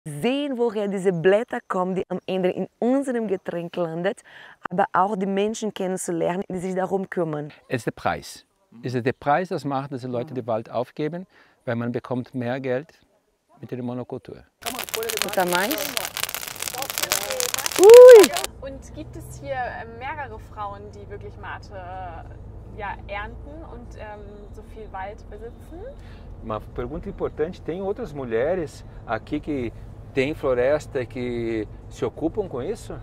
sehen, woher diese Blätter kommen, die am Ende in unserem Getränk landet, aber auch die Menschen kennenzulernen, die sich darum kümmern. Es ist der Preis. Es ist der Preis, das macht, dass die Leute den Wald aufgeben, weil man bekommt mehr Geld mit der Monokultur. Guter Mais. Ui! Und gibt es hier mehrere Frauen, die wirklich Mate ernten und so viel Wald besitzen? Uma pergunta importante, tem outras mulheres aqui que têm floresta que se ocupam com isso?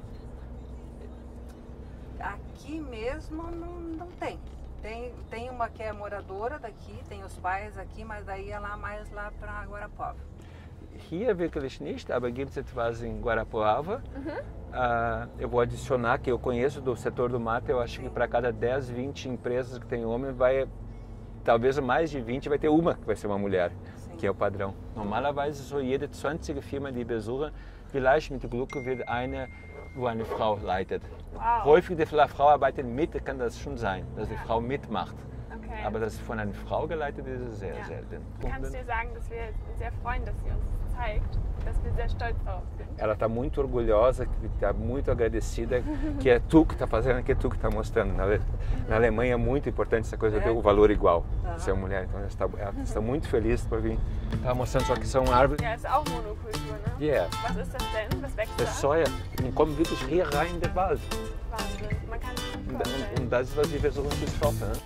Aqui mesmo não tem. Tem uma que é moradora daqui, tem os pais aqui, mas daí é mais lá para Guarapuava. Hier wirklich nicht, aber gibt es etwas em Guarapuava. Eu vou adicionar que eu conheço do setor do mate, eu acho que para cada 10, 20 empresas que tem homem, talvez mais de 20 vai ter uma que vai ser uma mulher, que é o padrão. Normalerweise so jede 20. Firma, die besuchen, vielleicht mit Glück wird eine, wo eine Frau leitet. Wow. Häufig die Frau arbeitet mit, kann das schon sein, dass die Frau mitmacht. Okay. Aber dass von einer Frau geleitet ist, ist sehr selten. Kannst du dir sagen, dass wir uns sehr freuen, dass sie uns das zeigt, dass wir sehr stolz darauf sind? Ela está muito orgulhosa, está muito agradecida que é tu que está fazendo, que é tu que está mostrando. Na Alemanha é muito importante essa coisa de ter o valor igual, ser mulher. Então ela está muito feliz por vir. Estava mostrando só que são árvores. Ja, ist auch Monokultur, ne? Yeah. Was ist das denn? Was wächst Das da? ist Soja. Und kommen wirklich hier rein in den Wald. Wahnsinn, man kann sich nicht vorstellen. Und das ist, was wir versuchen zu stoppen. Ne?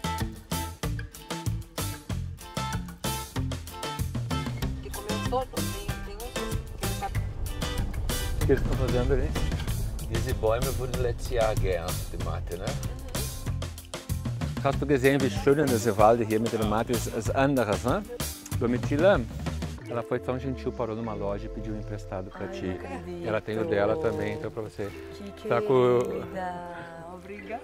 Que comeu todo, tem que ele tá... O que eles estão fazendo ali? Diese Bäume wurden letztes Jahr geerntet, die Mate, né? Hast du gesehen, wie schön esse Wald hier mit der Mate ist? As anderes, né? Domitila, ela foi tão gentil, parou numa loja e pediu emprestado para ti. Ela tem o dela também, então para você. Que Tá com... Obrigada.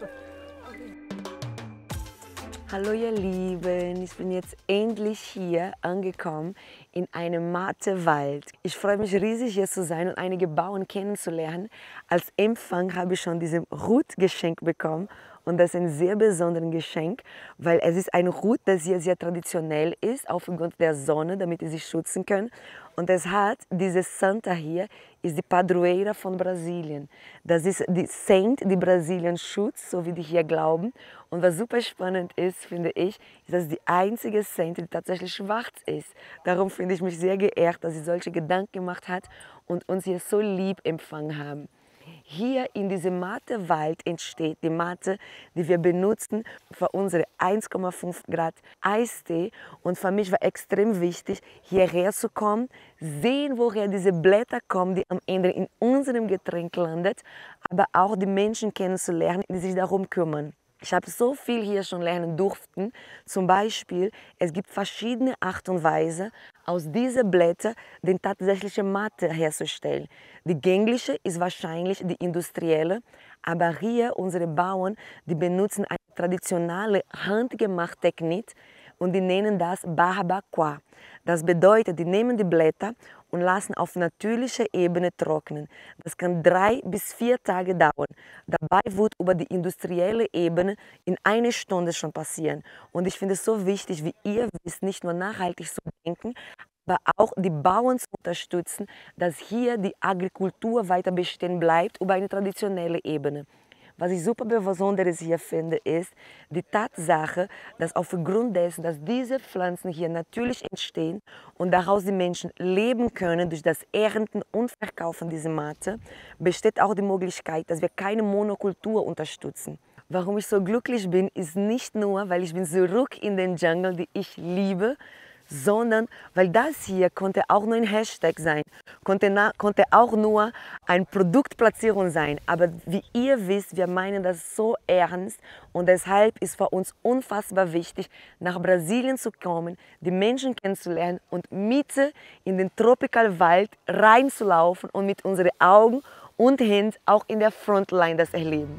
Hallo ihr Lieben, ich bin jetzt endlich hier angekommen in einem Matewald. Ich freue mich riesig hier zu sein und einige Bauern kennenzulernen. Als Empfang habe ich schon diesen Hut geschenkt bekommen und das ist ein sehr besonderes Geschenk, weil es ist ein Hut, das hier sehr traditionell ist, aufgrund der Sonne, damit sie sich schützen können. Und es hat, diese Santa hier, ist die Padroeira von Brasilien. Das ist die Saint, die Brasilien schützt, so wie die hier glauben. Und was super spannend ist, finde ich, ist, dass die einzige Saint, die tatsächlich schwarz ist. Darum finde ich mich sehr geehrt, dass sie solche Gedanken gemacht hat und uns hier so lieb empfangen haben. Hier in diesem Matewald entsteht die Mate, die wir benutzen für unsere 1,5 Grad Eistee. Und für mich war extrem wichtig, hierher zu kommen, sehen, woher diese Blätter kommen, die am Ende in unserem Getränk landet, aber auch die Menschen kennenzulernen, die sich darum kümmern. Ich habe so viel hier schon lernen durften. Zum Beispiel, es gibt verschiedene Art und Weise, aus diesen Blättern den tatsächlichen Mate herzustellen. Die gängliche ist wahrscheinlich die industrielle, aber hier unsere Bauern, die benutzen eine traditionelle handgemachte Technik und die nennen das Barbacoa. Das bedeutet, die nehmen die Blätter und lassen auf natürlicher Ebene trocknen. Das kann 3 bis 4 Tage dauern. Dabei wird über die industrielle Ebene in 1 Stunde schon passieren. Und ich finde es so wichtig, wie ihr wisst, nicht nur nachhaltig zu denken, aber auch die Bauern zu unterstützen, dass hier die Agrikultur weiter bestehen bleibt über eine traditionelle Ebene. Was ich super Besonderes hier finde, ist die Tatsache, dass aufgrund dessen, dass diese Pflanzen hier natürlich entstehen und daraus die Menschen leben können durch das Ernten und Verkaufen dieser Mate, besteht auch die Möglichkeit, dass wir keine Monokultur unterstützen. Warum ich so glücklich bin, ist nicht nur, weil ich bin zurück in den Dschungel, die ich liebe, sondern weil das hier konnte auch nur ein Hashtag sein, konnte auch nur eine Produktplatzierung sein. Aber wie ihr wisst, wir meinen das so ernst und deshalb ist für uns unfassbar wichtig, nach Brasilien zu kommen, die Menschen kennenzulernen und mitten in den Tropical Wald reinzulaufen und mit unseren Augen und Händen auch in der Frontline das erleben.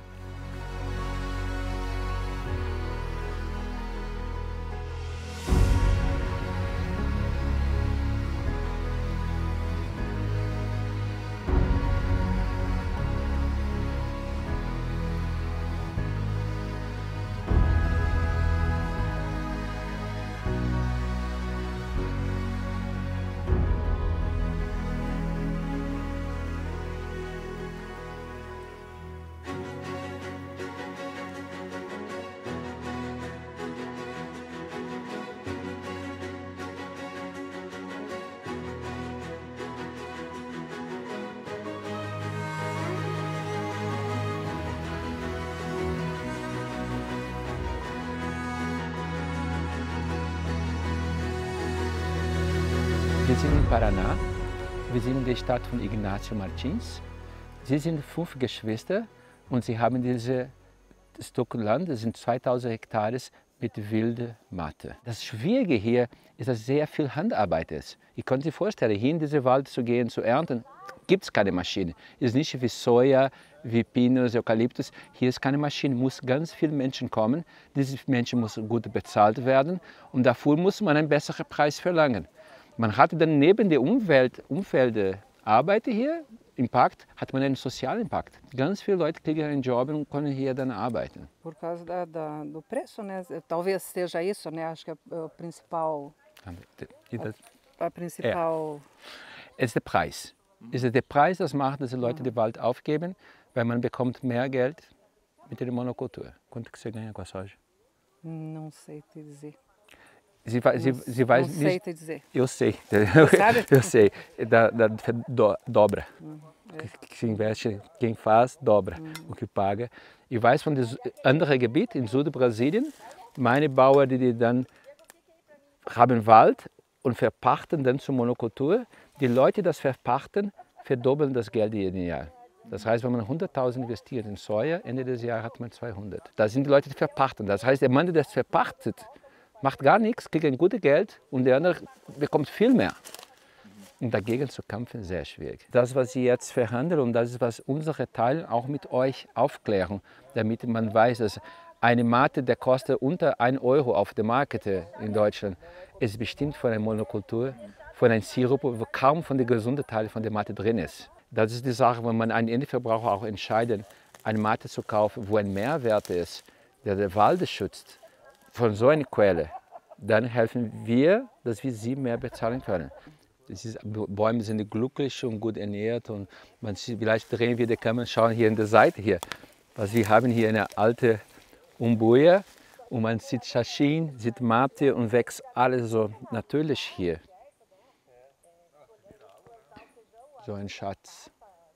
Wir sind in Paraná, wir sind in der Stadt von Ignacio Martins. Sie sind 5 Geschwister und sie haben dieses Stück Land, das sind 2000 Hektare mit wilder Matte. Das Schwierige hier ist, dass sehr viel Handarbeit ist. Ich kann sich vorstellen, hier in diesen Wald zu gehen, zu ernten, gibt es keine Maschine. Es ist nicht wie Soja, wie Pinus, Eukalyptus. Hier ist keine Maschine, muss ganz viele Menschen kommen. Diese Menschen müssen gut bezahlt werden und dafür muss man einen besseren Preis verlangen. Man hat dann neben der Umfeldarbeit hier, Impact, hat man einen sozialen Impact. Ganz viele Leute kriegen einen Job und können hier dann arbeiten. Por causa do preço, né? Talvez seja isso, né? Acho que é o principal. A principal. Es ist der Preis. Es ist der Preis, das macht, dass die Leute den Wald aufgeben, weil man bekommt mehr Geld mit der Monokultur. Quanto que você ganha com a soja? Não sei te dizer. Sie weiß não sei nicht. te dizer. Eu sei. Sabe? Eu sei. Dobra. Que investe, quem faz, dobra o que paga. Ich weiß von dem anderen Gebiet in Südbrasilien, meine Bauern, die dann haben Wald und verpachten dann zur Monokultur. Die Leute, die das verpachten, verdoppeln das Geld jeden Jahr. Das heißt, wenn man 100.000 investiert in Soja, Ende des Jahres hat man 200. Das sind die Leute, die verpachten. Das heißt, der Mann, der das verpachtet, macht gar nichts, kriegt ein gutes Geld und der andere bekommt viel mehr. Und dagegen zu kämpfen ist sehr schwierig. Das, was Sie jetzt verhandeln, und das ist, was unsere Teile auch mit euch aufklären, damit man weiß, dass eine Mate, der kostet unter 1 Euro auf dem Markt in Deutschland, ist bestimmt von einer Monokultur, von einem Sirup, wo kaum von den gesunden Teilen von der Mate drin ist. Das ist die Sache, wenn man einen Endverbraucher auch entscheidet, eine Mate zu kaufen, wo ein Mehrwert ist, der den Wald schützt, von so einer Quelle, dann helfen wir, dass wir sie mehr bezahlen können. Bäume sind glücklich und gut ernährt und vielleicht drehen wir die Kamera und schauen hier an der Seite hier. Also wir haben hier eine alte Umbuja und man sieht Schaschin, sieht Mate und wächst alles so natürlich hier. So ein Schatz.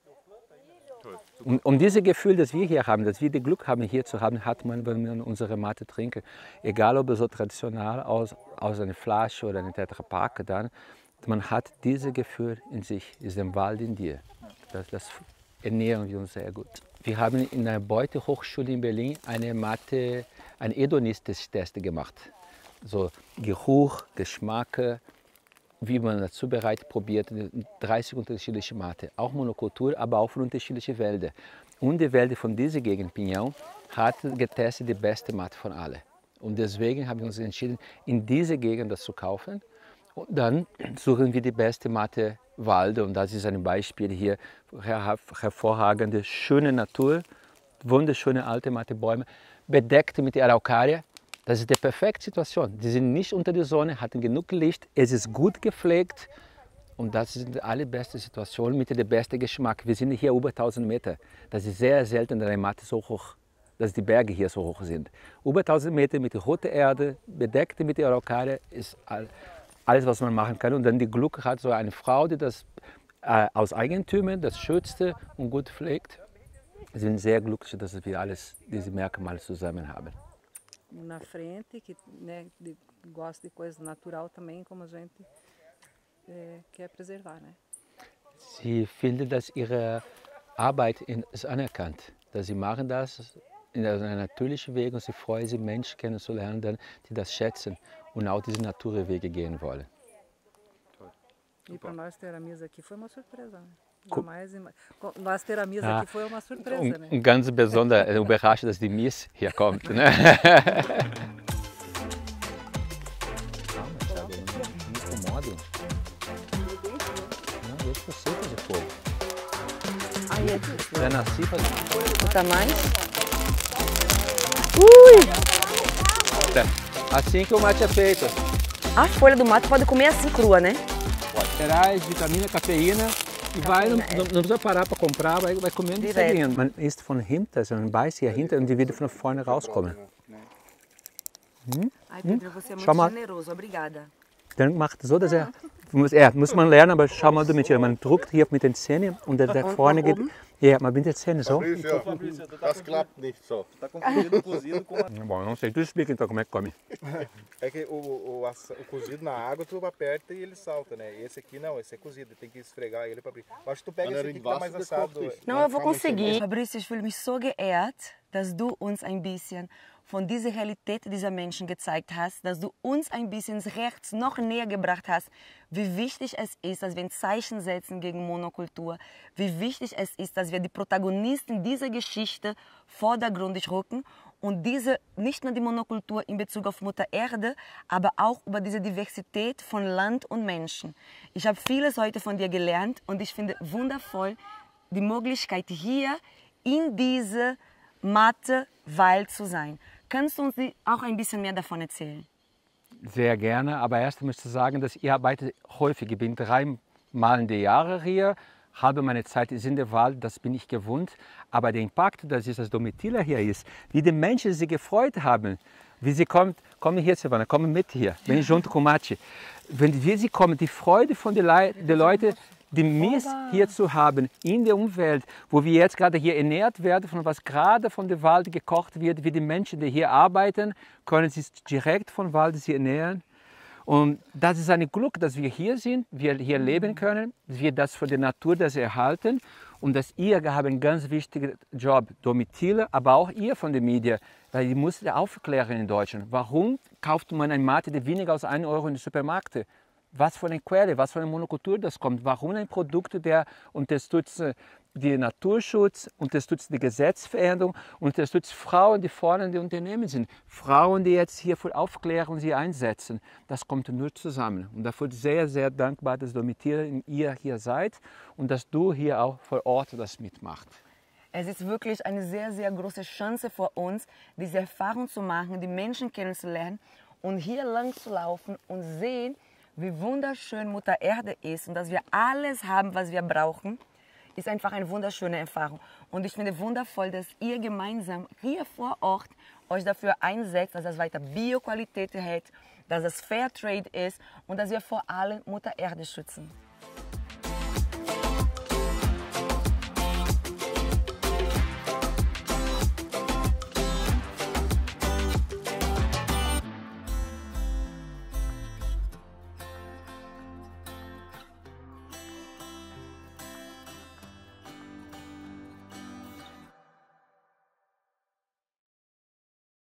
Und dieses Gefühl, das wir hier haben, dass wir das Glück haben, hier zu haben, hat man, wenn wir unsere Mate trinken. Egal, ob es so traditionell aus einer Flasche oder einem Tetra Pak, dann, man hat dieses Gefühl in sich, ist im Wald in dir. Das ernähren wir uns sehr gut. Wir haben in einer Beuth-Hochschule in Berlin einen Hedonistischen-Test gemacht. So Geruch, Geschmack, wie man das zubereitet, probiert, 30 unterschiedliche Mate, auch Monokultur, aber auch von unterschiedlichen Wäldern. Und die Wälder von dieser Gegend, Pinhão, hat getestet die beste Mate von allen. Und deswegen haben wir uns entschieden, in dieser Gegend das zu kaufen. Und dann suchen wir die beste Mate Wälder. Und das ist ein Beispiel hier, hervorragende, schöne Natur, wunderschöne alte Matebäume, bedeckt mit Araucaria. Das ist die perfekte Situation. Die sind nicht unter der Sonne, hatten genug Licht, es ist gut gepflegt und das ist die allerbeste Situation mit dem besten Geschmack. Wir sind hier über 1000 Meter. Das ist sehr selten, dass eine Mate so hoch, dass die Berge hier so hoch sind. Über 1000 Meter mit roter Erde, bedeckt mit der Araucaria, ist alles, was man machen kann. Und dann die Glück hat so eine Frau, die das aus Eigentümer, das schützte und gut pflegt. Wir sind sehr glücklich, dass wir alles diese Merkmale zusammen haben. Na frente, que né, gosta de coisa natural também, como a gente quer preservar, né? Sie finden, dass ihre Arbeit ist anerkannt, dass sie machen das in einem natürlichen Weg und sie freuen sich, Menschen kennenzulernen, die das schätzen und auch diese Naturwege gehen wollen. E para nós ter a mesa aqui foi uma surpresa, né? Nós ter a mesa aqui foi uma surpresa, né? Ganz besonders überrascht, dass die Mies hier kommt. Ne? O tamanho? Assim que o mate é feito. A folha do mate pode comer assim crua, né? Minerais, vitamina, cafeína. E não precisa parar para comprar, vai comendo e seguindo. Man isst von hinten, also man beißt hier hinten und die wieder von vorne rauskommen. Ai, Pedro, você é Schau muito mal. generoso, obrigada. Dann macht so, dass muss man lernen, aber schau mal damit hier. Man drückt hier mit den Zähnen und der da vorne geht. Ja, man mit den Zähnen so. Das klappt nicht so. Tá confundindo cozido com Bom, não sei, tu explica então como é que come. É que o cozido na água tu aperta e ele salta, né? Esse aqui não, esse é cozido, tem que esfregar ele para abrir. Acho que tu pega esse aqui que tá mais assado. Não, eu vou conseguir. Fabrício, ich fühle mich so geehrt, dass du uns ein bisschen von dieser Realität dieser Menschen gezeigt hast, dass du uns ein bisschen rechts noch näher gebracht hast, wie wichtig es ist, dass wir ein Zeichen setzen gegen Monokultur, wie wichtig es ist, dass wir die Protagonisten dieser Geschichte vordergründig rücken und diese, nicht nur die Monokultur in Bezug auf Mutter Erde, aber auch über diese Diversität von Land und Menschen. Ich habe vieles heute von dir gelernt und ich finde wundervoll die Möglichkeit hier in diese Matte Wald zu sein. Kannst du uns auch ein bisschen mehr davon erzählen? Sehr gerne, aber erst möchte ich sagen, dass ich arbeite häufig. Ich bin 3 Mal in der Jahre hier, halbe meine Zeit ist in der Wald, das bin ich gewohnt. Aber der Impact, dass das Domitila hier ist, wie die Menschen sich gefreut haben, wie sie kommen hier, Silvana, kommen mit hier, vem junto com Mati. Wie sie kommen, die Freude von den Leuten, die Mist hier zu haben in der Umwelt, wo wir jetzt gerade hier ernährt werden, von was gerade von der Wald gekocht wird, wie die Menschen, die hier arbeiten, können sich direkt vom Wald sich ernähren. Und das ist ein Glück, dass wir hier sind, wir hier leben können, wir das von der Natur das erhalten und dass ihr habt einen ganz wichtigen Job, Domitila, aber auch ihr von den Medien, weil ihr müsst aufklären in Deutschland. Warum kauft man eine Mate, die weniger als 1 Euro in den Supermärkten? Was für eine Quelle, was für eine Monokultur das kommt. Warum ein Produkt, der unterstützt den Naturschutz, unterstützt die Gesetzveränderung, unterstützt Frauen, die vorne in den Unternehmen sind. Frauen, die jetzt hier für Aufklärung sie einsetzen. Das kommt nur zusammen. Und dafür sehr, sehr dankbar, dass Domitila und ihr hier seid und dass du hier auch vor Ort das mitmachst. Es ist wirklich eine sehr, sehr große Chance für uns, diese Erfahrung zu machen, die Menschen kennenzulernen und hier lang zu laufen und sehen, wie wunderschön Mutter Erde ist und dass wir alles haben, was wir brauchen, ist einfach eine wunderschöne Erfahrung. Und ich finde wundervoll, dass ihr gemeinsam hier vor Ort euch dafür einsetzt, dass es weiter Bioqualität hat, dass es Fairtrade ist und dass wir vor allem Mutter Erde schützen.